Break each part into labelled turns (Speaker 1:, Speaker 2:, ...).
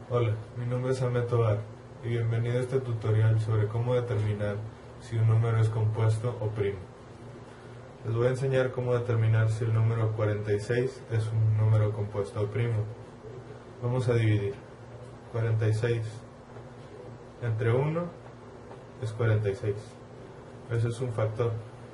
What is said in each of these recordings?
Speaker 1: Hola, mi nombre es Ahmed Tobar y bienvenido a este tutorial sobre cómo determinar si un número es compuesto o primo. Les voy a enseñar cómo determinar si el número 46 es un número compuesto o primo. Vamos a dividir 46 entre 1 es 46. Ese es un factor.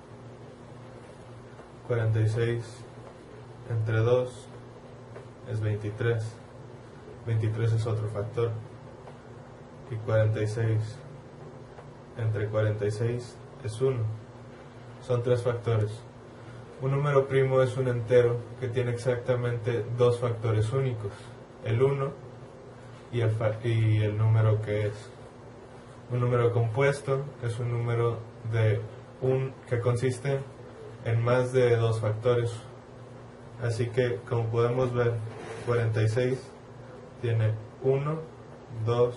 Speaker 1: 46 entre 2 es 23. 23 es otro factor. Y 46 entre 46 es 1. Son tres factores. Un número primo es un entero que tiene exactamente dos factores únicos, el 1 y el número que es. Un número compuesto es un número que consiste en más de dos factores. Así que, como podemos ver, 46 tiene 1, 2,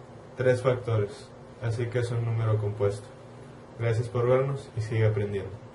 Speaker 1: 3 factores. Así que es un número compuesto. Gracias por vernos y sigue aprendiendo.